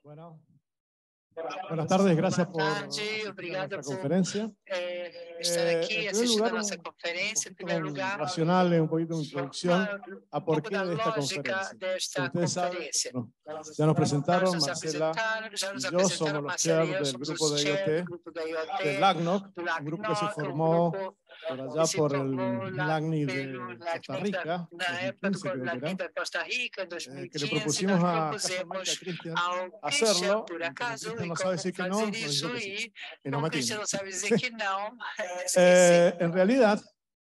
Bueno, buenas tardes, gracias por Obrigada nuestra por conferencia. estar aqui En primer assistindo lugar, a nossa conferência. Em primeiro lugar, racional, un poquito de introducción a por pouco qué da de esta lógica conferencia. desta Ustedes saben, conferência. ya nos presentaron, Nos Marcela apresentaram, já y nos yo apresentaram, somos los Marcelo e chairs eu del somos grupo os de chair do IoT grupo da de IoT, LACNOC, do un grupo que se LACNOC, formó grupo por que allá se por formou el lá LACNIC pelo de Costa LACNIC Rica, na época do 2015 creo que LACNIC era, da Costa Rica, em que le 2015. propusimos Nós casualmente a propusemos Cristian ao Christian, hacerlo, por y como acaso, Cristian e no sabe como decir que no, fazer nos dijo isso, que sí, e y nos como o metimos. Christian não sabe dizer que não, esqueci. En realidad,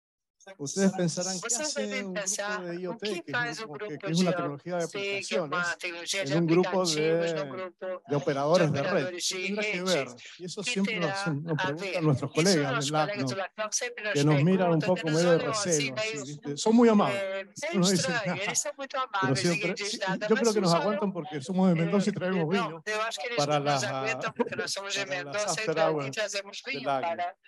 ustedes pensarán, ¿qué Vocês hace devem un pensar grupo de o IoT, que que faz o que grupo es de una tecnología de IoT, que é uma aplicaciones, tecnologia de en un grupo aplicativos, no grupo de de operadores de red? operadores ¿Qué de tendrá que rede? ver? Y eso Que siempre terá nos a ver? preguntan nuestros Isso colegas nossos del colegas do LACNOC, LACNOC sempre nos que nos miran un perguntam, que poco nos medio de olham assim, recelo, así, meio ¿viste? Son muy amables, meio no nos dicen estranho. Eles nada, são muito pero amáveis, ninguém siempre, diz nada, yo mas creo que nos nos aguantan olham. porque somos de Mendoza y traemos Não, vino eu acho que eles para nos aguentam porque nós somos de para las Mendonça after e hours trazemos del vinho LACNOC. para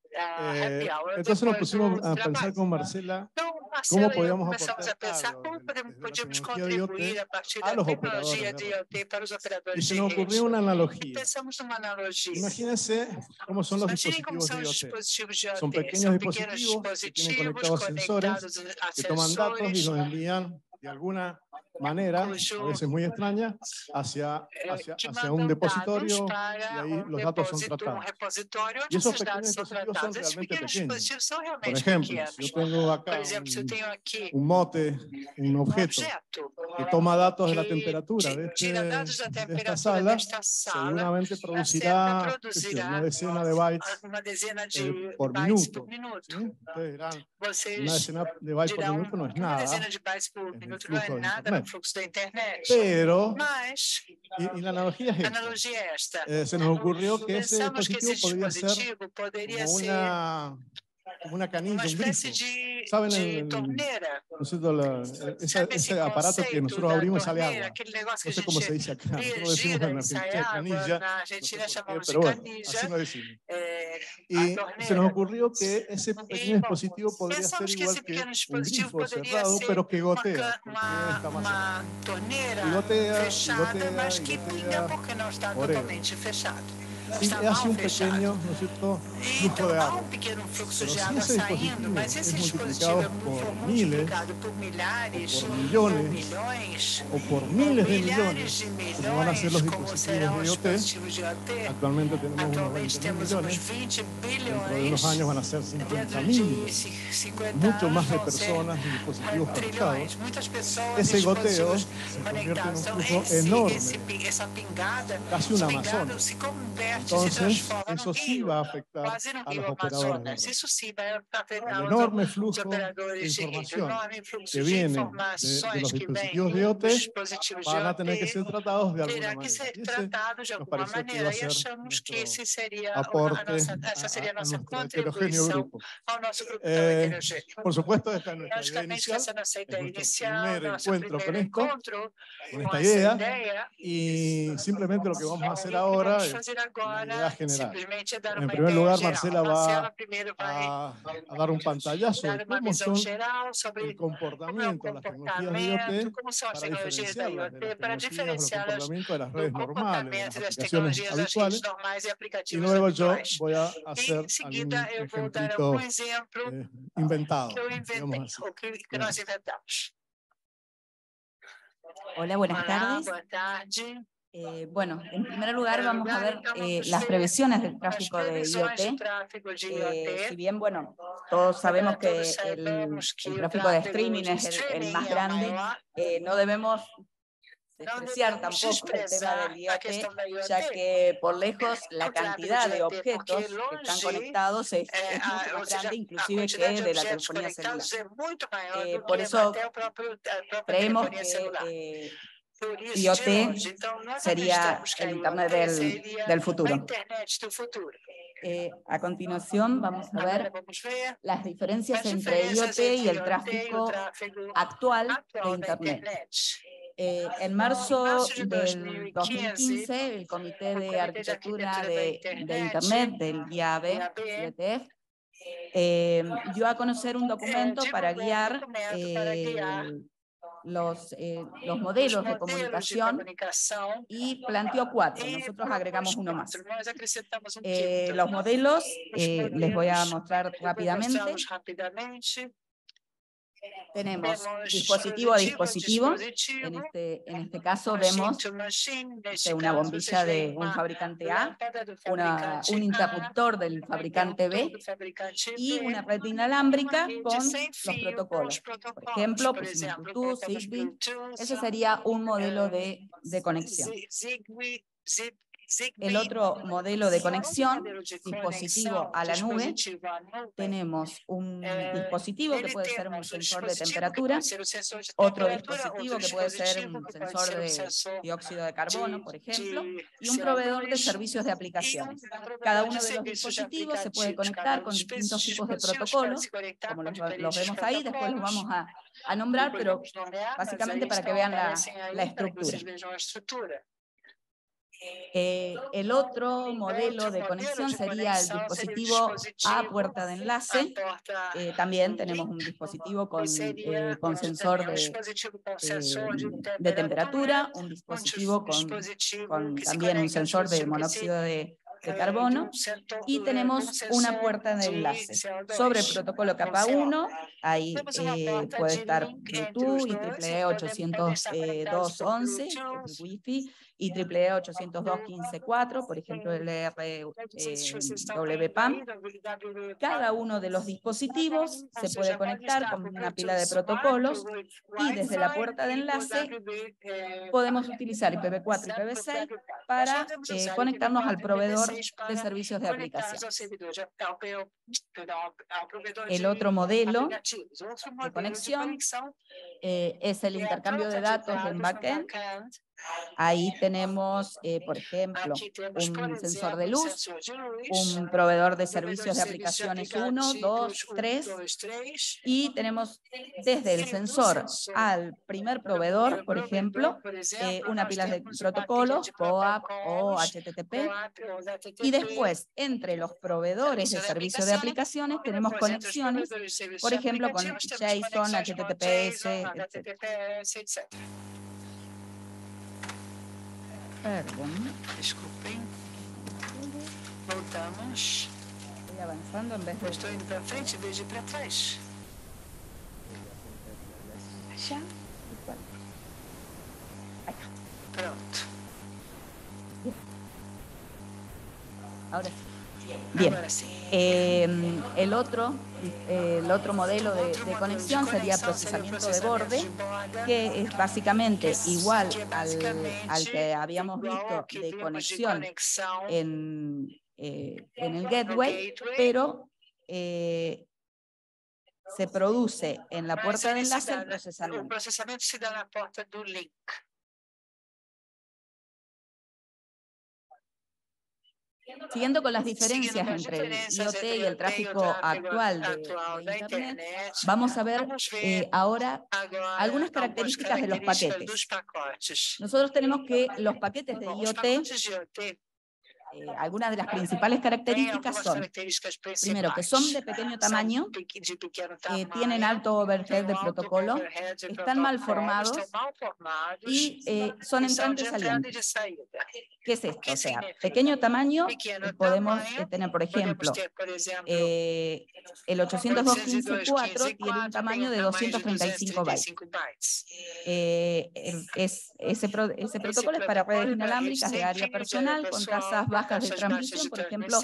a happy hour Entonces nos depois pusimos do a trabalho. pensar con Marcela Então, cómo Marcelo e eu podíamos começamos aportar a pensar algo como desde la podíamos tecnología de IoT contribuir a partir a da los operadores tecnologia de de red. IoT para os Y operadores se de nos rede. ocurrió una E analogía. pensamos numa analogia. Imagínense cómo son los Imaginem como dispositivos são de os IoT. dispositivos de Son IoT. pequeños São pequenos dispositivos que tienen dispositivos conectados sensores conectados a que toman datos y sensores, los envían de alguna manera, a veces muy extraña, hacia que un mandam dados depositorio, y para ahí los datos son tratados. repositório Y onde esos esses pequeños dados são dispositivos son tratados. Esses realmente pequenos pequeños. dispositivos são Por realmente ejemplo, si yo pequenos. tengo Por acá exemplo, se eu tenho aqui un mote, un objeto objeto que toma datos de la que temperatura tira dados da de esta temperatura sala, desta sala, seguramente a cerca producirá, qué sé yo, una produzirá decena de bytes uma dezena de por bytes por minuto. minuto. ¿Sí? Ustedes dirán, una Vocês decena de bytes por dirão, minuto no es uma nada dezena de bytes por en el minuto não é flujo de nada no Internet. fluxo da internet. Pero, Mas y la analogía es a esta, analogia é esta. se nos ocurrió que ese Pensamos que esse dispositivo podría ser dispositivo poderia como ser una canilla, uma un espécie grifo. de ¿Saben torneira. ¿no es cierto? Sabe esse Ese aparato que conceito nosotros da abrimos y sale torneira, agua? aquele negócio que No a sé cómo se gente dice acá, nosotros decimos gira en e sai Argentina água, canilla, na no sé Argentina por qué, chamamos de pero bueno, canija, así nos decimos. a Y se nos torneira. ocurrió que ese pequeño E, bom, dispositivo podría ser pensamos que esse igual que pequeno un dispositivo grifo poderia cerrado, ser pero que gotea, porque está más cerca. uma torneira Y gotea, y fechada, gotea, mas y que pinga gotea porque não está por él. totalmente fechado. Y Está hace mal un fechado. pequeño, ¿no es cierto?, flujo Então, de há agua. pequeno fluxo Pero de si água ese saindo, dispositivo mas es esse multiplicado dispositivo por for miles, multiplicado por milhares, o por ou millones, milhões, o por ou miles de milhares de millones, como van a ser milhões, los como dispositivos serão de os IoT, dispositivos de IoT. actualmente tenemos unos Atualmente 20.000 temos uns millones, 20 dentro de unos bilhões, años van a ser dentro 50.000 de millones, 50 mucho anos más de vão ser personas y dispositivos conectados. trilhões. Muitas pessoas e Ese goteo dispositivos se convierte en conectados. un Então, flujo enorme, essa pingada, casi esse un pingado Amazonas. se converte, se Entonces, transforma num eso sí rio, va a afectar quase no a los rio operadores de Amazonas. red. Isso sim vai El afetar enorme os flujo de operadores de rede. O información enorme fluxo que de viene de informações los que vem dispositivos de IoT dos dispositivos de van a tener que IoT ser tratados de alguna terá que manera. ser Y ese tratado de nos alguma pareció que iba a maneira. E ser achamos que nuestro esse seria aporte essa seria a a nossa nuestro heterogéneo contribuição grupo. ao nosso grupo tão heterogêneo. Por supuesto, esta es nuestra idea Logicamente que inicial, essa é a nossa es ideia nuestro inicial, primer nosso encuentro con primeiro esto, encontro con com esta essa idea, ideia. y simplemente lo que vamos a hacer E o que ahora vamos es fazer una idea agora general. simplesmente é dar En uma primer ideia lugar, geral. Marcela Marcela va primeiro vai a dar un pantallazo de dar uma cómo visão son geral el sobre como é o comportamiento de las tecnologías de comportamento, IoT como são as para tecnologias da diferenciarlas de las IoT, para tecnologías o los diferenciá-las comportamientos de las do redes normales, de las comportamento das aplicaciones tecnologias das redes habituales. normais e Y aplicativos luego yo habituais. voy a E, hacer em seguida, algún eu vou dar algum ejemplito exemplo inventado, que eu inventei, digamos así. ou que nós inventamos. Hola, buenas Olá, tardes. boa tarde. Bueno, en primer lugar En vamos a ver então, vamos las ver previsiones del as tráfico de previsões de IoT. tráfego de IoT. Si bien, bueno, todos sabemos que Todos sabemos que el o tráfico de tráfego streaming de es el streaming más é o grande, maior, no debemos não despreciar devemos tampoco el tema desprezar del a IoT, questão da IoT. ya que por lejos la O tráfego cantidad de de IoT, porque objetos que están longe, conectados es mucho ou más seja, grande, a inclusive quantidade que de de la objetos telefonía celular. conectados é muito maior do Por que eso até a própria creemos telefonia celular. que Por isso, IoT de longe. Então, nós sería acreditamos que a el Internet IoT seria del a futuro. internet do futuro. A continuación vamos a Agora ver vamos ver las diferencias as entre diferenças IoT y entre el IoT e o tráfico tráfego actual de atual da Internet. internet. En Em marzo março de del 2015, 2015, el Comité o de Comitê de Arquitectura Arquitetura da de Internet, del IAB, IETF, dio a conocer un documento para divulgou guiar documento para guiar los modelos de comunicación y planteó 4. Nosotros agregamos uno más. Los modelos les voy a mostrar rápidamente. Tenemos dispositivo a dispositivo. En este caso vemos una bombilla de un fabricante A, un interruptor del fabricante B y una red inalámbrica con los protocolos. Por ejemplo, pusimos Bluetooth, Zigbee. Ese sería un modelo de conexión. El otro modelo de conexión, dispositivo a la nube, tenemos un dispositivo que puede ser un sensor de temperatura, otro dispositivo que puede ser un sensor de dióxido de carbono, por ejemplo, y un proveedor de servicios de aplicaciones. Cada uno de los dispositivos se puede conectar con distintos tipos de protocolos, como los vemos ahí, después los vamos a nombrar, pero básicamente para que vean la estructura. El otro modelo de conexión sería el dispositivo a puerta de enlace. También tenemos un dispositivo con sensor de temperatura, un dispositivo con también un sensor de monóxido de carbono, y tenemos una puerta de enlace. Sobre el protocolo capa 1, ahí puede estar Bluetooth, IEEE 802.11, el Wi-Fi, IEEE 802.15.4, por ejemplo el WPAM. Cada uno de los dispositivos se puede conectar con una pila de protocolos y desde la puerta de enlace podemos utilizar IPv4 y IPv6 para conectarnos al proveedor de servicios de aplicación. El otro modelo de conexión es el intercambio de datos en backend. Ahí tenemos, por ejemplo, un sensor de luz, un proveedor de servicios de aplicaciones 1, 2, 3, y tenemos desde el sensor al primer proveedor, por ejemplo, una pila de protocolos, POAP o HTTP, y después entre los proveedores de servicios de aplicaciones tenemos conexiones, por ejemplo, con JSON, HTTPS, etc. Perdón. Desculpem. Voltamos. Estoy avanzando en vez de... Estou indo para frente em vez de ir para trás. Allá. Acá. Pronto. Ahora sí. Bien. Agora sim. El otro modelo de conexión sería procesamiento de borde, que es básicamente igual al que habíamos visto de conexión en el gateway, pero se produce en la puerta de enlace el procesamiento. O processamento se dá na porta do link. Siguiendo con las diferencias entre el IoT y el tráfico actual de Internet, vamos a ver ahora algunas características de los paquetes. Nosotros tenemos que los paquetes de IoT, algunas de las principales características son, primero, que son de pequeño tamaño, tienen alto overhead de protocolo, están mal formados y son entrantes salientes. ¿Qué es esto? O sea, pequeño tamaño, podemos tener, por ejemplo, el 802.15.4 tiene un tamaño de 235 bytes. Ese protocolo es para redes inalámbricas de área personal con tasas bajas de transmisión, por ejemplo,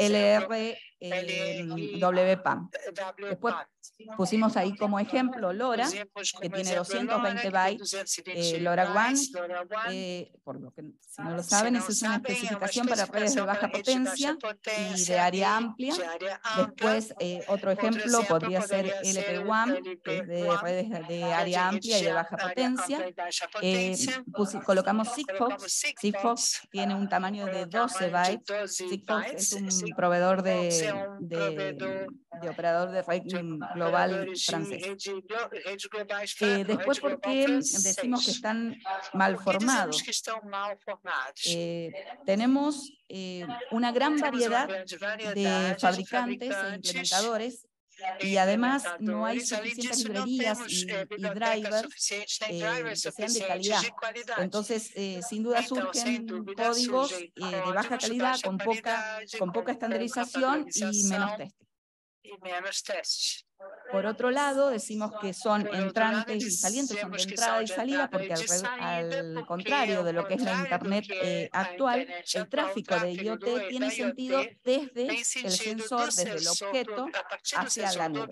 LRWPAM. Después pusimos ahí como ejemplo LoRa, que tiene 220 bytes, LoRaWAN, por lo que si no lo saben, esa es una especificación para redes de baja potencia y de área amplia. Después, otro ejemplo podría ser LPWAN, que es de redes de área amplia y de baja potencia. Colocamos Sigfox. Sigfox tiene un tamaño de 12 bytes. Sigfox es un proveedor de operador de red global francés. Después, ¿por qué decimos que están mal formados? Tenemos una gran variedad de fabricantes e implementadores Y además no hay suficientes librerías y drivers que sean de calidad. Entonces, sin duda surgen códigos de baja calidad con poca estandarización y menos testing. Por otro lado, decimos que son entrantes y salientes, son de entrada y salida, porque al contrario de lo que es la Internet actual, el tráfico de IoT tiene sentido desde el sensor, desde el objeto, hacia la nube.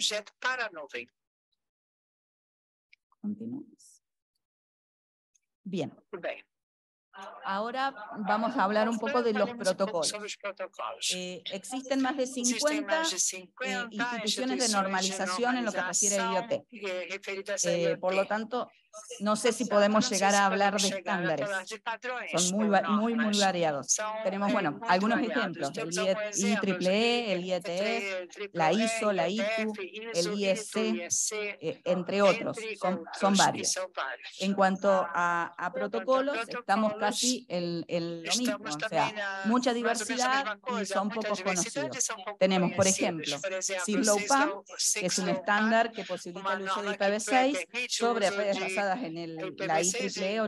Continuamos. Bien. Ahora vamos a hablar un poco de los protocolos. Existen más de 50 instituciones de normalización en lo que refiere a IoT. Por lo tanto, no sé si podemos llegar a hablar de estándares. Son muy variados. Tenemos, bueno, algunos ejemplos. El IEEE, el IETF, la ISO, la ITU, el IEC, entre otros. Son varios. En cuanto a protocolos, estamos casi en lo mismo. O sea, mucha diversidad y son pocos conocidos. Tenemos, por ejemplo, CIRLOWPAN, que es un estándar que posibilita el uso de IPv6 sobre redes basadas en la IEEE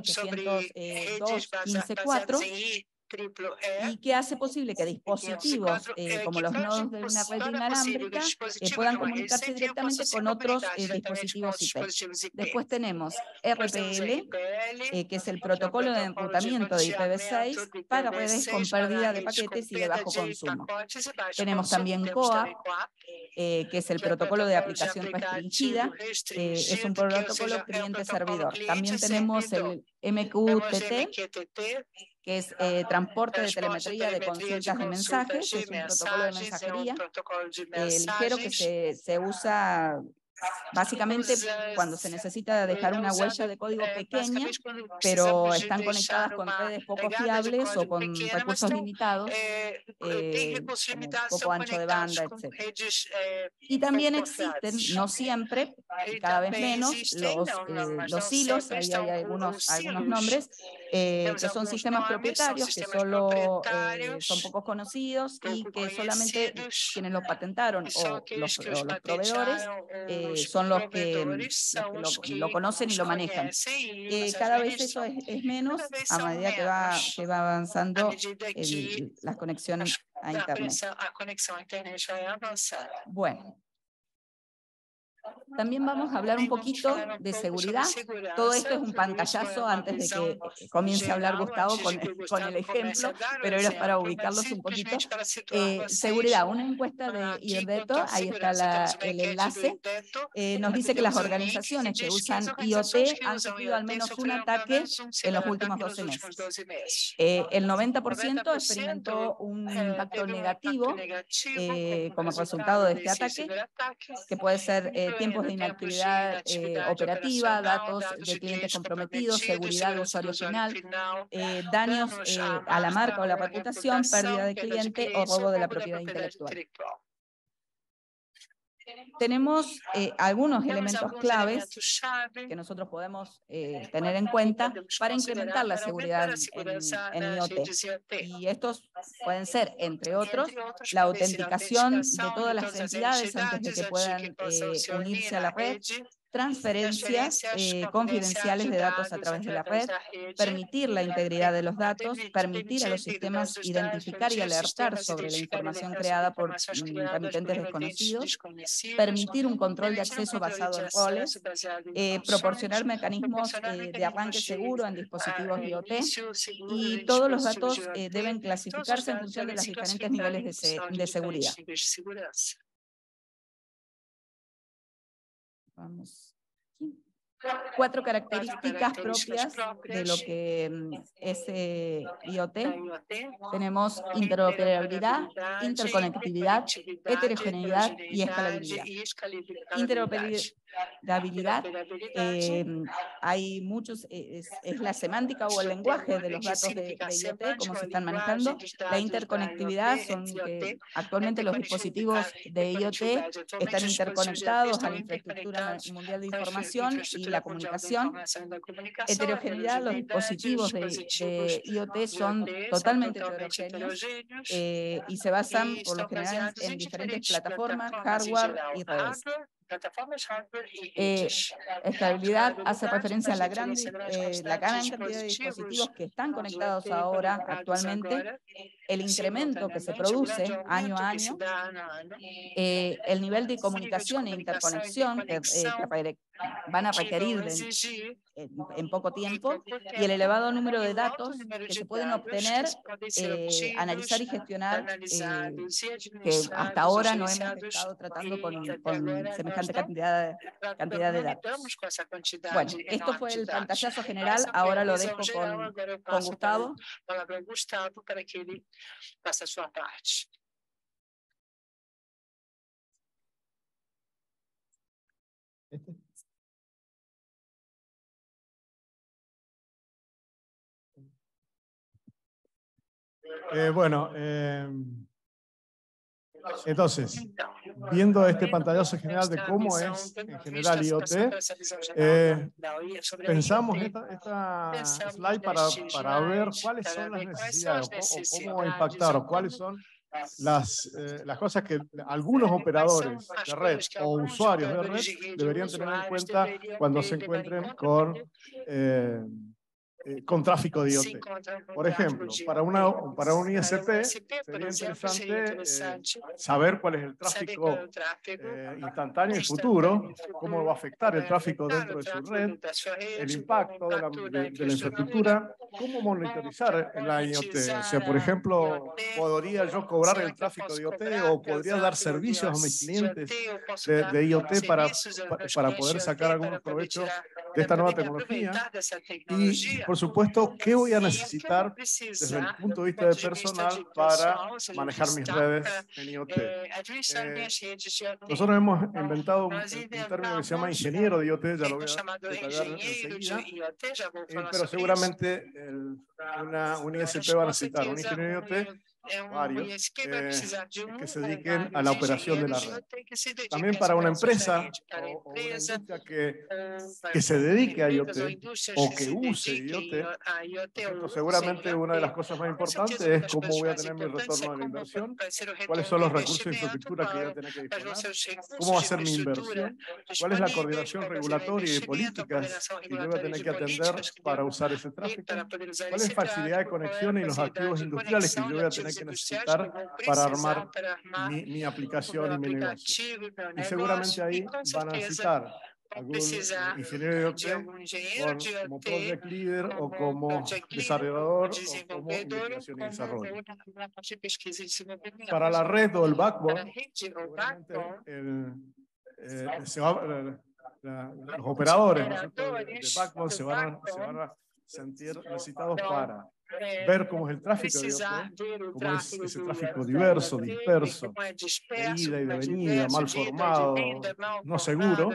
802.15.4 y que hace posible que dispositivos como los nodos de una red inalámbrica puedan comunicarse directamente con otros dispositivos IP. Después tenemos RPL, que es el protocolo de enrutamiento de IPv6 para redes con pérdida de paquetes y de bajo consumo. Tenemos también COAP, que es el protocolo de aplicación restringida, es un protocolo cliente-servidor. También tenemos el MQTT, que es transporte de telemetría de consultas de mensajes, es un protocolo de mensajería ligero que se usa básicamente cuando se necesita dejar una huella de código pequeña, pero están conectadas con redes poco fiables o con recursos limitados, como poco ancho de banda, etc. Y también existen, no siempre, y cada vez menos, los hilos, ahí hay algunos nombres, que son sistemas propietarios, que solo son pocos conocidos y que solamente quienes lo patentaron o los proveedores son los que lo conocen y lo manejan. Cada vez eso es menos a medida que va avanzando la conexión a Internet. Bueno. También vamos a hablar un poquito de seguridad. Todo esto es un pantallazo antes de que comience a hablar Gustavo con el ejemplo, pero era para ubicarlos un poquito. Seguridad, una encuesta de Irdeto, ahí está el enlace, nos dice que las organizaciones que usan IoT han sufrido al menos un ataque en los últimos 12 meses. El 90% experimentó un impacto negativo como resultado de este ataque, que puede ser tiempos de inactividad operativa, datos de clientes comprometidos, seguridad de usuario final, daños a la marca o la reputación, pérdida de cliente o robo de la propiedad intelectual. Tenemos algunos elementos claves que nosotros podemos tener en cuenta para incrementar la seguridad en IoT. Y estos pueden ser, entre otros, la autenticación de todas las entidades antes de que puedan unirse a la red, transferencias confidenciales de datos a través de la red, permitir la integridad de los datos, permitir a los sistemas identificar y alertar sobre la información creada por remitentes desconocidos, permitir un control de acceso basado en roles, proporcionar mecanismos de arranque seguro en dispositivos IoT, y todos los datos deben clasificarse en función de los diferentes niveles de seguridad. Vamos. 4 características propias de lo que es IoT. Tenemos interoperabilidad, interconectividad, heterogeneidad y escalabilidad. hay muchos, es la semántica o el lenguaje de los datos de IoT, cómo se están manejando. La interconectividad son que actualmente los dispositivos de IoT están interconectados a la infraestructura mundial de información y la comunicación. Heterogeneidad, los dispositivos de IoT son totalmente heterogéneos y se basan por lo general en diferentes plataformas, hardware y redes. Estabilidad hace referencia a la gran cantidad de dispositivos que están conectados ahora actualmente, el incremento que se produce año a año, el nivel de comunicación e interconexión que van a requerir en poco tiempo y el elevado número de datos que se pueden obtener, analizar y gestionar, que hasta ahora no hemos estado tratando con semejante cantidad de datos. Bueno, esto fue el pantallazo general, ahora lo dejo con Gustavo. Para que ele faça a sua parte. Bueno, entonces, viendo este pantallazo general de cómo es en general IoT, pensamos esta slide para ver cuáles son las necesidades o cómo impactar o cuáles son las cosas que algunos operadores de red o usuarios de red deberían tener en cuenta cuando se encuentren con tráfico de IoT. Por ejemplo, para un ISP sería interesante saber cuál es el tráfico instantáneo y futuro, cómo va a afectar el tráfico dentro de su red, el impacto de la infraestructura, cómo monitorizar la IoT. O sea, por ejemplo, ¿podría yo cobrar el tráfico de IoT o podría dar servicios a mis clientes de IoT para poder sacar algún provecho de esta nueva tecnología? Y, por supuesto, ¿qué voy a necesitar desde el punto de vista de personal para manejar mis redes en IoT? Nosotros hemos inventado un término que se llama ingeniero de IoT, ya lo voy a detallar enseguida, pero seguramente un ISP va a necesitar un ingeniero de IoT, varios, que se dediquen a la operación de la red. También para una empresa o una industria que se dedique a IoT o que use IoT, seguramente una de las cosas más importantes es cómo voy a tener mi retorno de la inversión, cuáles son los recursos de infraestructura que voy a tener que disponer, cómo va a ser mi inversión, cuál es la coordinación regulatoria y de políticas que yo voy a tener que atender para usar ese tráfico, cuál es la facilidad de conexión y los activos industriales que yo voy a tener que necesitar para armar mi aplicación y mi negocio. Y seguramente ahí van a necesitar algún ingeniero de IoT como project leader o como desarrollador o como investigación y desarrollo. Para la red o el backbone, los operadores de backbone se van a sentir necesitados para ver cómo es el tráfico de IoT, cómo es ese tráfico diverso, disperso, de ida y de venida, mal formado, no seguro,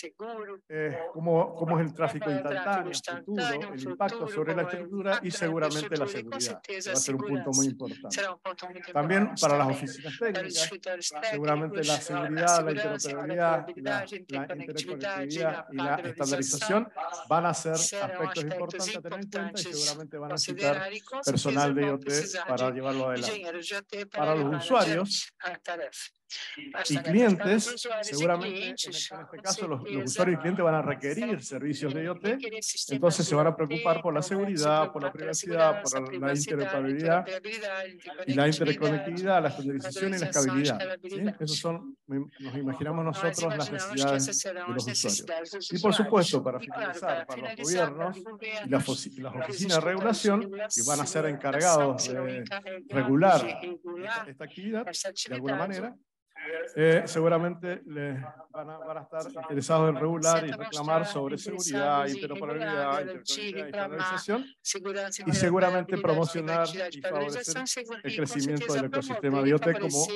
cómo es el tráfico instantáneo, futuro, el impacto sobre la estructura y seguramente la seguridad, que va a ser un punto muy importante. También para las oficinas técnicas, seguramente la seguridad, la interoperabilidad, la interconectividad y la estandarización van a ser aspectos importantes a tener en cuenta y seguramente van a necesitar personal de IoT para llevarlo adelante. Para los usuarios y clientes, seguramente en este caso los usuarios y clientes van a requerir servicios de IoT, entonces se van a preocupar por la seguridad, por la privacidad, por la interoperabilidad y la interconectividad, la estandarización y la escalabilidad. ¿Sí? Esos son, nos imaginamos nosotros, las necesidades de los usuarios. Y por supuesto, para finalizar, para los gobiernos y las oficinas de regulación, que van a ser encargados de regular esta actividad de alguna manera, seguramente van a estar interesados en regular y reclamar sobre seguridad, interoperabilidad, interconectividad, estandarización y seguramente promocionar y favorecer el crecimiento del ecosistema de IoT como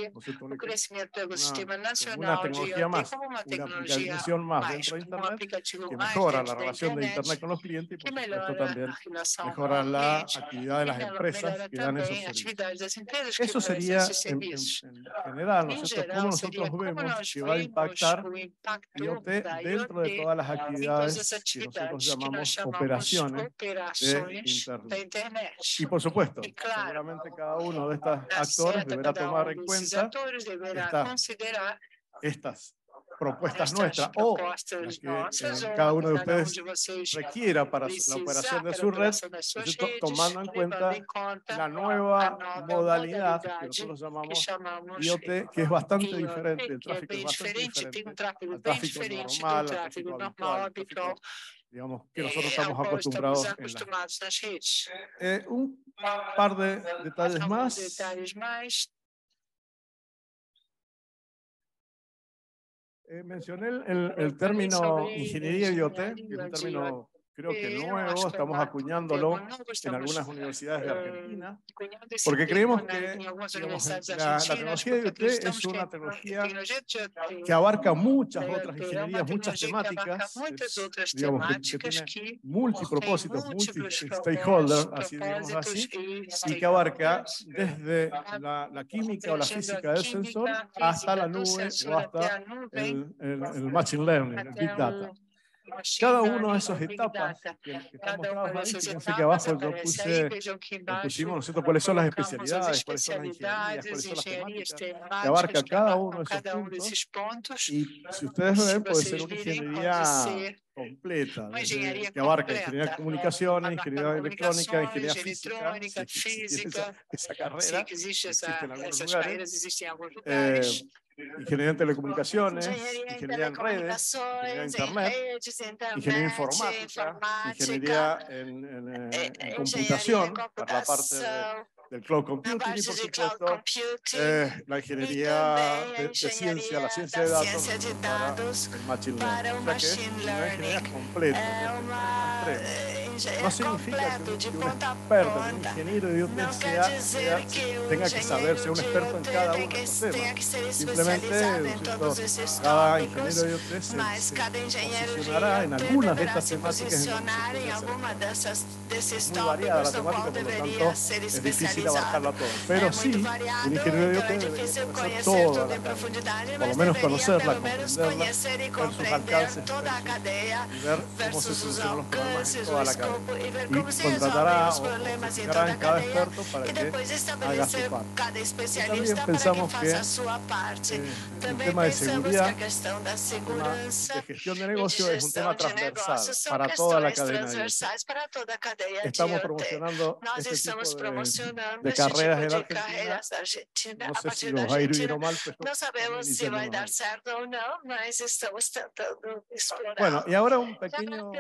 una tecnología más, una aplicación más dentro de Internet que mejora la relación de Internet con los clientes y por supuesto también mejora la actividad de las empresas que dan esos servicios. Eso sería en general, ¿no es cierto?, cómo nosotros vemos que va a impactar IoT dentro de todas las actividades que nosotros llamamos operaciones de Internet. Y por supuesto, seguramente cada uno de estos actores deberá tomar en cuenta estas propuestas nuestras o las que cada uno de ustedes requiera para la operación de su red, tomando en cuenta la nueva modalidad que nosotros llamamos IoT, que es bastante diferente, el tráfico es bastante diferente al tráfico normal, al tráfico habitual, al tráfico, digamos, que nosotros estamos acostumbrados en las redes. Un par de detalles más. Mencioné el término ingeniería IoT, que es un término creo que nuevo, estamos acuñándolo en algunas universidades de Argentina, porque creemos que digamos, la tecnología de IoT es una tecnología que abarca muchas otras ingenierías, muchas temáticas, digamos, que tiene multipropósitos, multi-stakeholders, así digamos así, y que abarca desde la química o la física del sensor hasta la nube o hasta el machine learning, el big data. Cada una de esas etapas que están mostradas ahí, fíjense que abajo yo pusimos, ¿no es cierto?, cuáles son las especialidades, cuáles son las ingenierías, cuáles son las temáticas, que abarca cada uno de esos puntos. Y si ustedes ven, puede ser una ingeniería completa, que abarca ingeniería de comunicaciones, ingeniería electrónica, ingeniería física, si esa carrera existe en algunos lugares. Ingeniería en telecomunicaciones, ingeniería en redes, ingeniería en internet, ingeniería informática, ingeniería en computación, para la parte del cloud computing y por supuesto la ingeniería de ciencia, la ciencia de datos para el machine learning. O sea que es una ingeniería completa. No significa que un experto, un ingeniero de IoT tenga que saber ser un experto en cada uno de estos temas. Simplemente cada ingeniero de IoT se posicionará en algunas de estas temáticas. Es muy variada la temática, por lo tanto es difícil abarcarla todo. Pero sí, un ingeniero de IoT debería conocer toda la cadena, por lo menos conocerla, comprenderla, ver sus alcances y ver cómo se solucionan los problemas en toda la cadena. Y contratará o fijará en cada experto para que haga su parte. Y también pensamos que el tema de seguridad, el tema de gestión de negocio es un tema transversal para toda la cadena de IoT. Estamos promocionando este tipo de carreras en Argentina. No sé si nos va a ir bien o mal, pero no sabemos si va a dar certo o no, mas estamos tentando explorar. Bueno, y ahora un pequeño...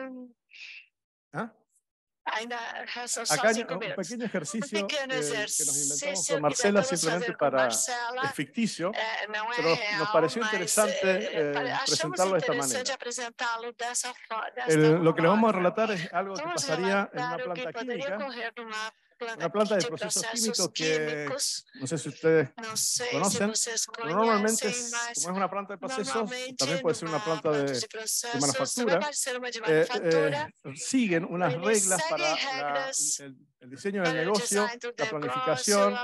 Acá hay un pequeño ejercicio que nos inventamos con Marcela simplemente para... Es ficticio, pero nos pareció interesante presentarlo de esta manera. Lo que les vamos a relatar es algo que pasaría en una planta química, una planta de procesos químicos que no sé si ustedes conocen, pero normalmente como es una planta de procesos, también puede ser una planta de manufactura, siguen unas reglas para el diseño del negocio, la planificación,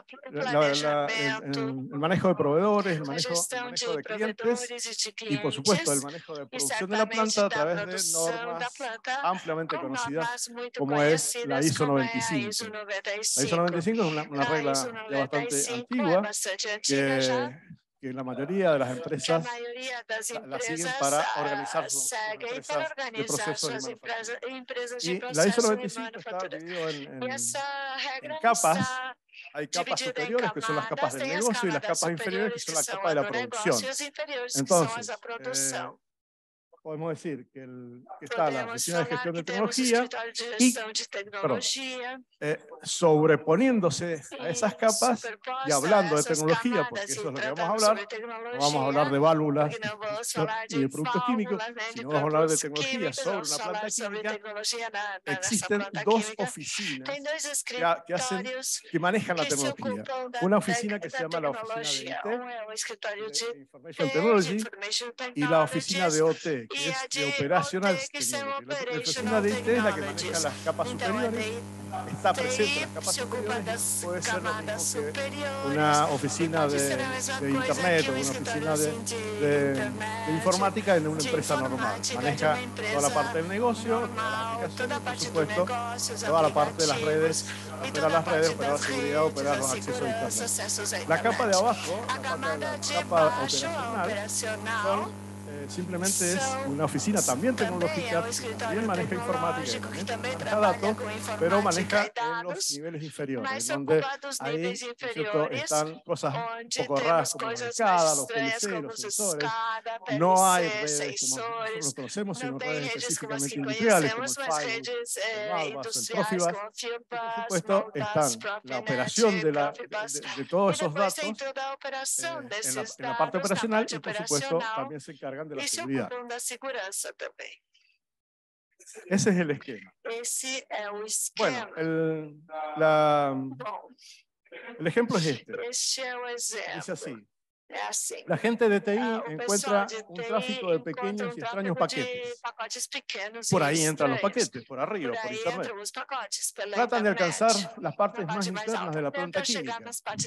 el manejo de proveedores, el manejo de clientes y por supuesto el manejo de producción de la planta a través de normas ampliamente conocidas como es la ISO 95. La ISO 95 es una regla ya bastante antigua que la mayoría de las empresas la siguen para organizar sus empresas de procesos de manufactura. Y la ISO 95 está dividido en capas. Hay capas superiores que son las capas del negocio y las capas inferiores que son las capas de la producción. Entonces, podemos decir que está la Oficina de Gestión de Tecnología y, sobreponiéndose a esas capas y hablando de tecnología, porque eso es lo que vamos a hablar, no vamos a hablar de válvulas y de productos químicos, sino vamos a hablar de tecnología sobre una planta química. Existen dos oficinas que manejan la tecnología. Una oficina que se llama la oficina de Information Technology, y la oficina de OT, que es de Operational Technology. La oficina de IT es la que maneja las capas superiores, está presente en las capas superiores, puede ser lo mismo que una oficina de Internet o una oficina de informática en una empresa normal. Maneja toda la parte del negocio, todas las aplicaciones, por supuesto, toda la parte de las redes, operar las redes, operar la seguridad, operar los accesos a Internet. La capa de abajo, la capa operacional, simplemente es una oficina también tecnológica, también maneja informática, también maneja datos, pero maneja en los niveles inferiores, donde ahí están cosas un poco raras como la escada, los PLC, los sensores. No hay redes como nosotros los conocemos, sino redes específicamente industriales como el Firewall, el Modbus, el Profibus. Por supuesto, están la operación de todos esos datos en la parte operacional y, por supuesto, también se encargan de la seguridad. Ese es el esquema. Bueno, el ejemplo es este. Dice así. La gente de TI encuentra un tráfico de pequeños y extraños paquetes. Por ahí entran los paquetes, por arriba, por Internet. Tratan de alcanzar las partes más internas de la planta química.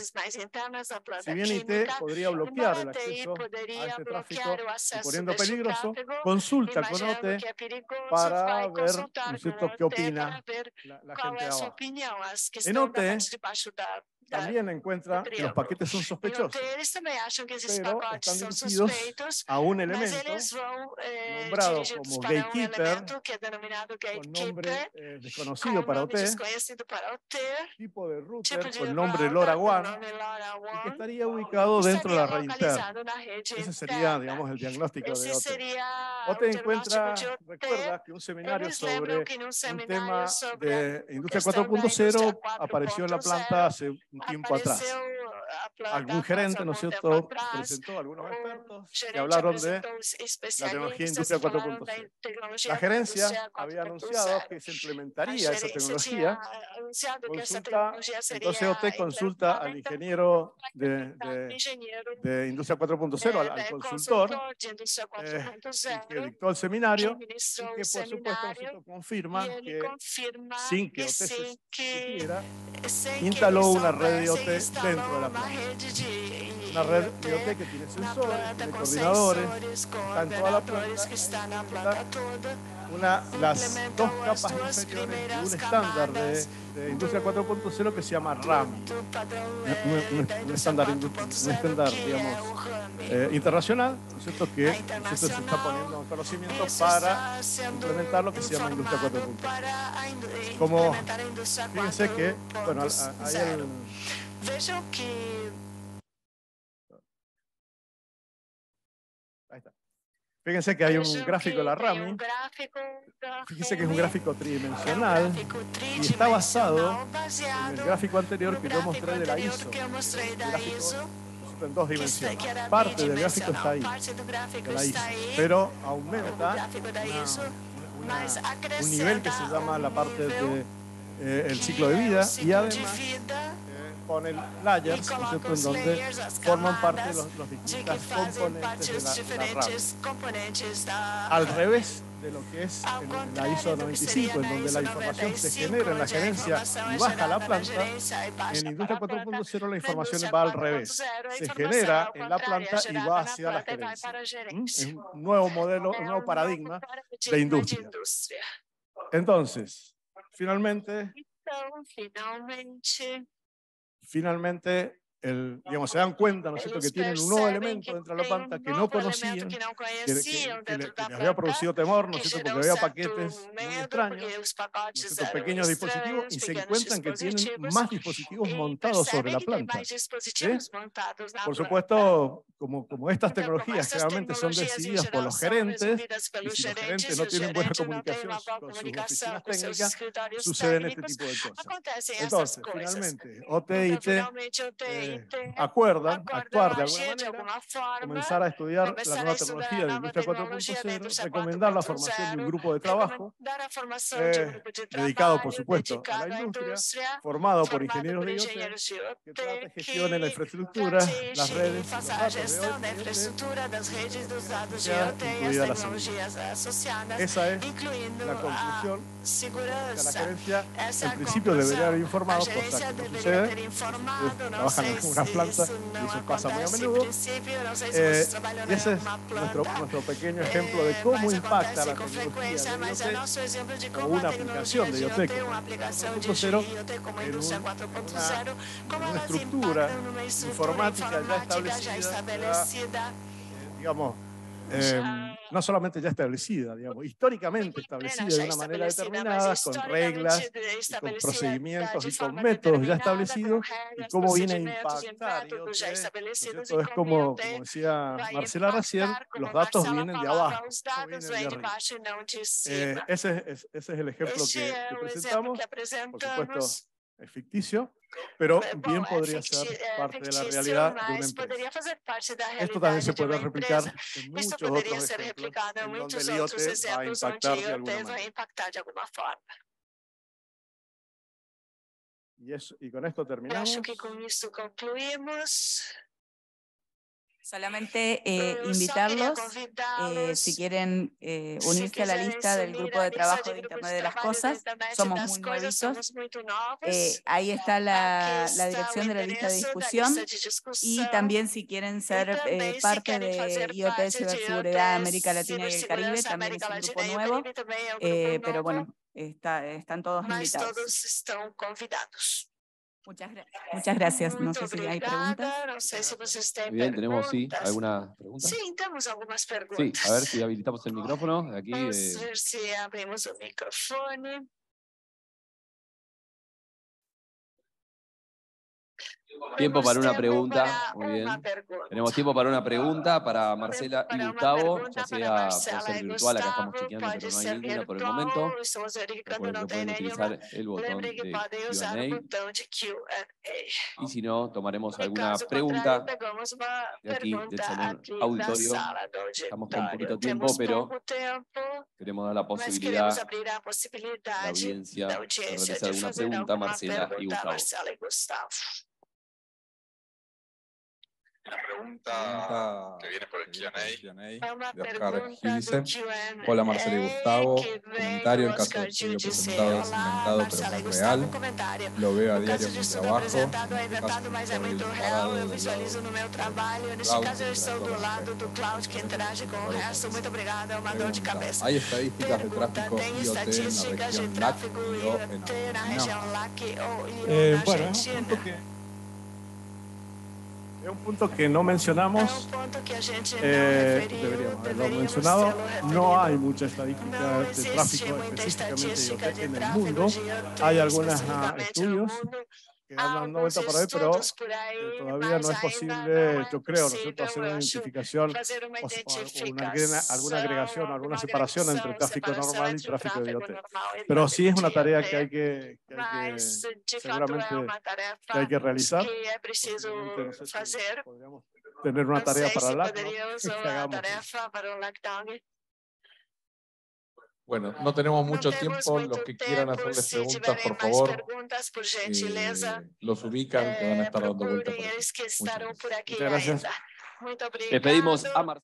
Si bien IT podría bloquear el acceso a este tráfico, suponiendo peligroso, consulta con OT para ver, ¿no es cierto?, qué opina la gente de abajo. En OT también encuentra que los paquetes son sospechosos, pero están dirigidos a un elemento nombrado como gatekeeper, con nombre desconocido para OT, tipo de router con nombre LoRaWAN, y que estaría ubicado dentro de la red interna. Ese sería, digamos, el diagnóstico de OT. OT recuerda que un seminario sobre un tema de Industria 4.0 apareció en la planta hace un tiempo atrás. Algún gerente, ¿no es cierto?, presentó a algunos expertos que hablaron de la tecnología Industria 4.0. La gerencia había anunciado que se implementaría esa tecnología. Entonces OT consulta al ingeniero de Industria 4.0, al consultor, que dictó el seminario, y que por supuesto nosotros confirma que sin que OT se supiera, instaló una red de OT dentro de la planta. Una red de OT que tiene sensores, tiene coordinadores, está en toda la planta. Las dos capas inferiores de un estándar de Industria 4.0 que se llama RAM. Un estándar, digamos, internacional, ¿no es cierto?, que se está poniendo en conocimiento para implementar lo que se llama Industria 4.0. Como, fíjense que, bueno, ahí ahí está. Fíjense que hay un gráfico de la RAMI. Fíjense que es un gráfico tridimensional y está basado en el gráfico anterior que yo mostré de la ISO. El gráfico en dos dimensiones. Parte del gráfico está ahí, de la ISO, pero aumenta un nivel que se llama la parte del ciclo de vida, y además pone layers, ¿no es cierto?, en donde forman parte de los distintos componentes de la RAM. Al revés de lo que es en la ISO 95, en donde la información se genera en la gerencia y baja a la planta, en Industria 4.0 la información va al revés. Se genera en la planta y va hacia la gerencia. Es un nuevo modelo, un nuevo paradigma de industria. Entonces, finalmente digamos, se dan cuenta, ¿no es cierto?, que tienen un nuevo elemento dentro de la planta que no conocían, que les había producido temor, ¿no es cierto?, porque había paquetes muy extraños, ¿no es cierto?, pequeños dispositivos, y se encuentran que tienen más dispositivos montados sobre la planta. ¿Sí? Por supuesto, como estas tecnologías generalmente son decididas por los gerentes, y si los gerentes no tienen buena comunicación con sus oficinas técnicas, suceden este tipo de cosas. Entonces, finalmente, OT y IT acuerdan actuar de alguna manera, comenzar a estudiar la nueva tecnología de Industria 4.0, recomendar la formación de un grupo de trabajo dedicado, por supuesto, a la industria, formado por ingenieros de IoT, que trate, gestione la infraestructura, las redes, los datos de IoT, incluida la seguridad. Esa es la conclusión. La gerencia, en principio, debería haber informado, cosa que no sucede. Trabajan en una planta y eso pasa muy a menudo. Y ese es nuestro pequeño ejemplo de cómo impacta la tecnología de IoT o una aplicación de IoT como 4.0 en una estructura informática ya establecida, digamos, no solamente ya establecida, digamos, históricamente establecida de una manera determinada, con reglas, con procedimientos y con métodos ya establecidos, y cómo viene a impactar IoT, ¿no es como decía Marcela recién, los datos vienen de abajo, no vienen de arriba. Ese es el ejemplo que presentamos, por supuesto es ficticio, pero bien podría ser parte de la realidad de una empresa. Esto también se puede replicar en muchos otros ejemplos en donde el IoT va a impactar de alguna manera. Y con esto terminamos. Acho que con esto concluimos. Solamente invitarlos, si quieren unirse a la lista del grupo de trabajo de Internet de las Cosas, somos muy nuevitos. Ahí está la dirección de la lista de discusión, y también si quieren ser parte de IoT Ciberseguridad América Latina y el Caribe, también es un grupo nuevo, pero bueno, están todos invitados. Todos están convidados. Muchas gracias. No sé si hay preguntas. No sé si ustedes tienen Bien, tenemos alguna pregunta. Sí, tenemos algunas preguntas. Sí, a ver si habilitamos el micrófono. Aquí, vamos a ver si abrimos el micrófono. Tiempo para una pregunta. Muy bien. Tenemos tiempo para una pregunta para Marcela y Gustavo, ya sea por ser virtual, acá estamos chequeando, pero no hay ninguna por el momento. Recuerden que pueden utilizar el botón de Q&A. Y si no, tomaremos alguna pregunta de aquí, del salón auditorio. Estamos con poquito tiempo, pero queremos dar la posibilidad a la audiencia de realizar alguna pregunta a Marcela y Gustavo. Una pregunta que viene por el Q&A de Oscar Gilsen. Hola Marcela y Gustavo. Comentario: el caso de estudio presentado es inventado pero muy real. Lo veo a diario en mi trabajo. ¿Hay estadísticas de tráfico IoT en la región LAC o en Argentina? Bueno, es un punto que no mencionamos, deberíamos haberlo mencionado. No hay mucha estadística de tráfico específicamente IoT en el mundo. Hay algunos estudios que andan dando vuelta por ahí, pero todavía no es posible, yo creo, ¿no es cierto?, hacer una identificación o alguna agregación o alguna separación entre tráfico normal y tráfico de IoT. Pero sí es una tarea que hay que seguramente que hay que realizar. No sé si podríamos tener una tarea para el LAC, ¿no? Bueno, no tenemos mucho tiempo. Los que quieran hacerles preguntas, por favor, los ubican, que van a estar dando vueltas por aquí. Muchas gracias. Les pedimos a Marcela.